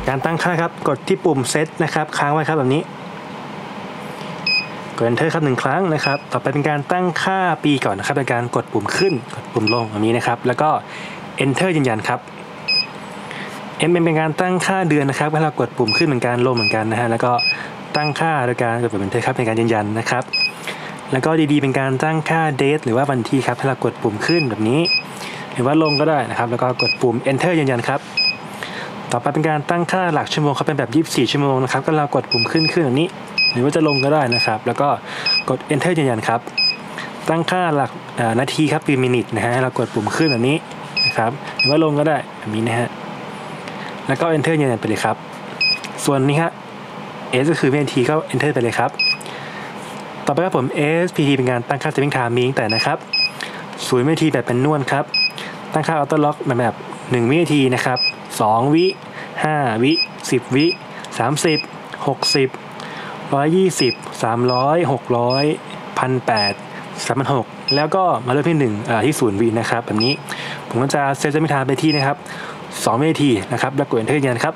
การตั้งค่าครับกดที่ปุ่มเซตนะครับค้างไว้ครับแบบนี้กด Enter ครับ1 ครั้งนะครับต่อไปเป็นการตั้งค่าปีก่อนนะครับเป็นการกดปุ่มขึ้นกดปุ่มลงแบบนี้นะครับแล้วก็ Enter ยืนยันครับ เป็นการตั้งค่าเดือนนะครับให้เรากดปุ่มขึ้นเหมือนกันลงเหมือนกันนะฮะแล้วก็ตั้งค่าโดยการกดปุ่ม Enter ครับในการยืนยันนะครับแล้วก็ดีเป็นการตั้งค่า date หรือว่าวันที่ครับให้เรากดปุ่มขึ้นแบบนี้หรือว่าลงก็ได้นะครับแล้วก็กดปุ่ม Enter ยืนยันครับต่อไปเป็นการตั้งค่าหลักชั่วโมงครับเป็นแบบ24ชั่วโมงนะครับก็เรากดปุ่มขึ้นแบบนี้หรือว่าจะลงก็ได้นะครับแล้วก็กด Enter ยืนยันครับตั้งค่าหลักนาทีครับคือ minute นะฮะเรากดปุ่มขึ้นแบบนี้นะครับหรือว่าลงก็ได้แบบนี้นะฮะแล้วก็ Enter ยืนยันไปเลยครับส่วนนี้ฮะ S ก็คือวินาทีก็ Enter ไปเลยครับต่อไปครับผม SPT เป็นการตั้งค่า saving time มีตั้งแต่นะครับ0 วินาทีแบบเป็นนวลครับตั้งค่า auto lock แบบ1 วินาทีนะครับ2 วิ5 วิ10 วิ30 60 120 300 600 1,800 3,600แล้วก็มาเริ่มที่ที่0 วินะครับแบบนี้ผมก็จะเซต saving time ไปที่นะครับ2 วินาทีนะครับแล้วกด Enter ยืนยันครับ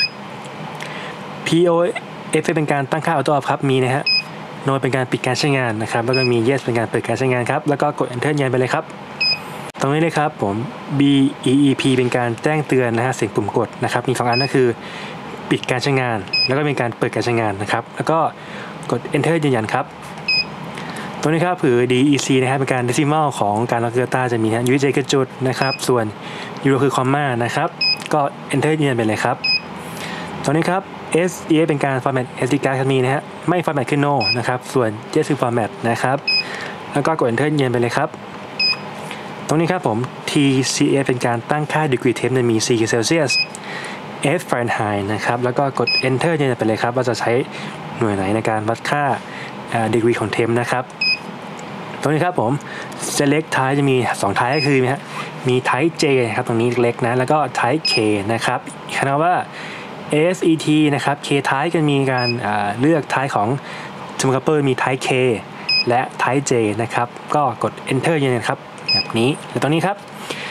POF เป็นการตั้งค่า auto off ครับมีนะฮะ No เป็นการปิดการใช้งานนะครับแล้วก็มี Yes เป็นการเปิดการใช้งานครับแล้วก็กด Enter ยืนยันไปเลยครับตรงนี้เลยครับผม BEEP เป็นการแจ้งเตือนนะฮะเสียงปุ่มกดนะครับมี2 อันก็คือปิดการใช้งานแล้วก็เป็นการเปิดการใช้งานนะครับแล้วก็กด Enter ยืนยันครับตรงนี้ครับคือ DEC นะครับเป็นการ decimal ของการล็อกเดลต้าจะมีนะ UJ คือจุดนะครับส่วน Euro คือคอมมานะครับก็ Enter ยืนยันไปเลยครับตรงนี้ครับ SEA เป็นการ format SD card มีนะฮะไม่ format คือ no นะครับส่วน Yes คือ format นะครับแล้วก็กด Enter ยืนยันไปเลยครับตรงนี้ครับผม TCF เป็นการตั้งค่า degree temp มี C คือ Celsius F Fahrenheit นะครับแล้วก็กด Enter ยืนยันไปเลยครับว่าจะใช้หน่วยไหนในการวัดค่าdegree ของ temp นะครับตรงนี้ครับผม select type จะมี2 type ก็คือมี type J ครับตรงนี้เล็กนะแล้วก็ type K นะครับคำว่า SET นะครับ K type จะมีการเลือก type ของ thermocouple มี type K และ type J นะครับก็กด Enter ยืนยันครับแบบนี้แล้วตรงนี้ครับ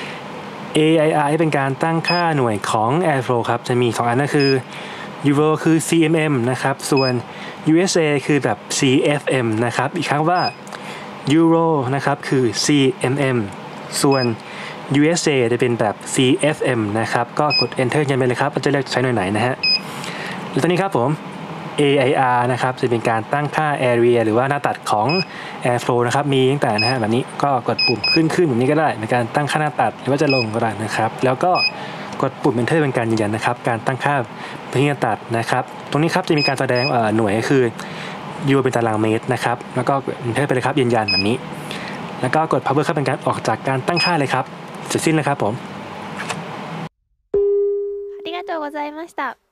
AIR เป็นการตั้งค่าหน่วยของ airflow ครับจะมี2 อันก็คือ Euro คือ cmm นะครับส่วน USA คือแบบ CFM นะครับอีกครั้งว่า Euro นะครับคือ cmm ส่วน USA จะเป็นแบบ CFM นะครับก็กด Enter ยันไปเลยครับว่าจะเลือกใช้หน่วยไหนนะฮะแล้วตอนนี้ครับผม AIR นะครับจะเป็นการตั้งค่า area หรือว่าหน้าตัดของ airflow นะครับมีตั้งแต่นะฮะแบบนี้ก็กดปุ่มขึ้นแบบนี้ก็ได้ในการตั้งค่าหน้าตัดหรือว่าจะลงก็ได้นะครับแล้วก็กดปุ่ม Enter เป็นการยืนยันนะครับการตั้งค่าพื้นที่หน้าตัดนะครับตรงนี้ครับจะมีการแสดงหน่วยก็คือ U เป็นตารางเมตรนะครับแล้วก็ Enter ไปเลยครับยืนยันแบบนี้แล้วก็กด Power ครับเป็นการออกจากการตั้งค่าเลยครับเสร็จสิ้นแล้วครับผมありがとうございました。